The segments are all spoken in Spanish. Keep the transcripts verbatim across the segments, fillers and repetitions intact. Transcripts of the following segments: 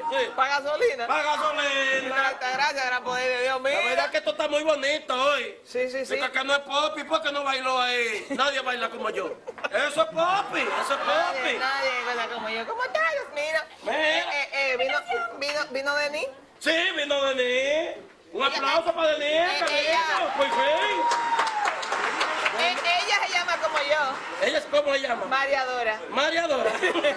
Sí. ¿Para gasolina? Para gasolina. Muchas gracias, gran poder de Dios mío. La verdad que esto está muy bonito hoy. Sí, sí, sí. Es que acá no es Poppy, ¿por qué no bailó ahí? Nadie baila como yo. Eso es Poppy, eso es Nadie, Poppy. nadie baila como yo. ¿Cómo estás? Mira. Mira. Eh, eh, eh, vino, vino, vino Denis. Sí, vino Denis. Un aplauso para Denis, Eh, cariño. ella- Pues sí. Eh, ella se llama como yo. ¿Ella es cómo se llama? María Dora. María Dora.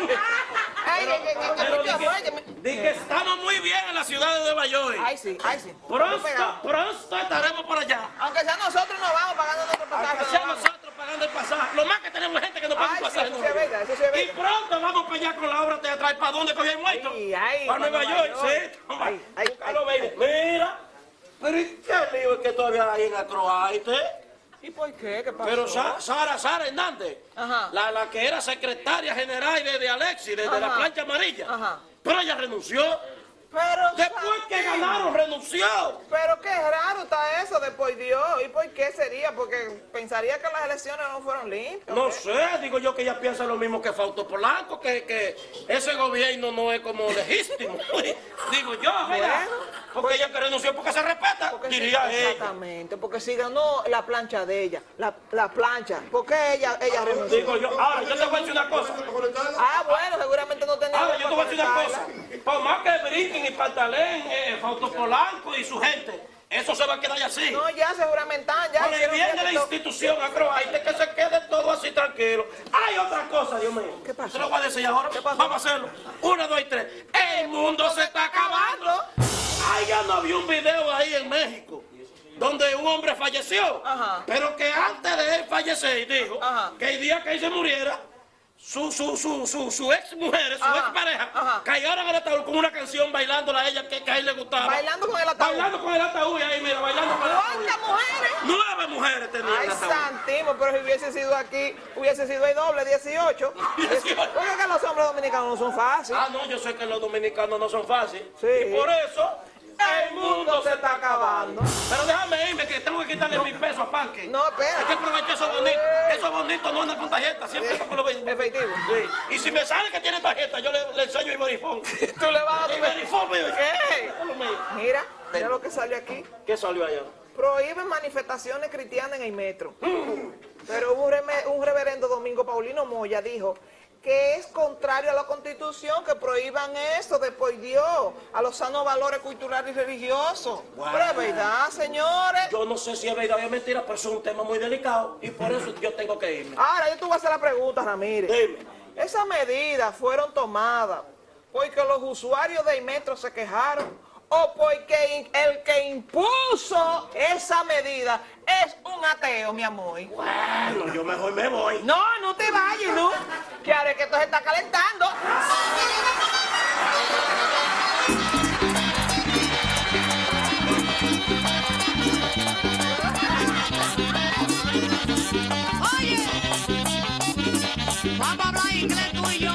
Ay, que, que, que, que Pero mucho di amor, que que, me- di que estamos muy bien en la ciudad de Nueva York. Ay, sí, ay, sí. Pronto, Pegado. pronto estaremos por allá. Aunque sea nosotros nos vamos pagando nuestro pasaje. Aunque nos sea vamos. nosotros pagando el pasaje. Lo más que tenemos gente que no paga Ay, un pasaje. sí, eso en sí es Nueva York. verdad, eso sí es Y verdad. pronto vamos para allá con la obra teatral. ¿Para dónde cogí el muerto? Sí, ay, para para Nueva Nueva York, York. sí. Ay, ay, Búscalo, baby. Mira. Pero ¿y qué lío es que todavía hay en Acroaite? ¿Y por qué? ¿Qué pasó? Pero Sa- Sara, Sara Hernández, Ajá. la, la que era secretaria general de, de Alexis, de, de la Ajá. plancha amarilla. Ajá. Pero ella renunció. Pero, Después que Santín, ganaron, renunció. Pero qué raro está eso de por Dios. ¿Y por qué sería? Porque pensaría que las elecciones no fueron limpias. No ¿qué? sé, digo yo que ella piensa lo mismo que Fausto Polanco, que, que ese gobierno no es como legítimo. Digo yo, mira, Bueno. porque ella que renunció porque se respeta, Porque diría sí, ella. exactamente, porque si ganó la plancha de ella, la, la plancha, ¿por qué ella, ella renunció? Digo yo, ahora yo te voy a decir una cosa. Ah, bueno, seguramente no tenía. Ahora yo te voy a decir una cosa. conectarla. Por más que brinquen y pantalén, eh, Fausto Polanco y su gente, eso se va a quedar así. No, ya seguramente, ya. Cuando hicieron viene la fiesta y todo. institución Acroaite, que se quede todo así tranquilo. Hay otra cosa, Dios mío. ¿Qué pasó? Te lo voy a decir ahora. ¿Qué pasó? Vamos a hacerlo. Una, dos y tres. El mundo se está acabando. Ay, ya no había un video ahí en México donde un hombre falleció. Ajá. Pero que antes de él fallecer, dijo Ajá. que el día que él se muriera, su, su, su, su, su ex mujer, su Ajá. ex pareja, Ajá. cayeron en el ataúd con una canción bailándola a ella que, que a él le gustaba. Bailando con el ataúd. Bailando con el ataúd y ahí, mira, bailando con el ataúd. ¿Cuántas mujeres? Nueve mujeres tenían Ay, el ataúd. santísimo, pero si hubiese sido aquí, hubiese sido el doble, dieciocho. dieciocho. Porque que los hombres dominicanos no son fáciles. Ah, no, yo sé que los dominicanos no son fáciles. Sí. Y por eso el mundo se está acabando. Pero déjame irme, que tengo que quitarle mil pesos a Panque. No, espera. Hay que aprovechar eso bonito. Eso bonito no anda con tarjeta, siempre está con los Efectivo. Sí. Y si me sale que tiene tarjeta, yo le, le enseño el verifón. Tú le vas a El verifón, mío. ¿Qué? Es lo mío. Mira, mira lo que sale aquí. ¿Qué salió allá? Prohíben manifestaciones cristianas en el metro. Pero un, reme- un reverendo Domingo Paulino Moya dijo que es contrario a la Constitución que prohíban eso de por Dios, a los sanos valores culturales y religiosos. Wow. Pero es verdad, señores. Yo no sé si es verdad o es mentira, pero eso es un tema muy delicado y por eso yo tengo que irme. Ahora yo te voy a hacer la pregunta, Ramírez. Dime. Esas medidas fueron tomadas porque los usuarios del metro se quejaron o porque in- el que impuso esa medida es un ateo, mi amor. Bueno, yo mejor me voy. No, no te vayas, ¿no? Que ahora es que esto se está calentando. Oye, vamos a hablar inglés tú y yo.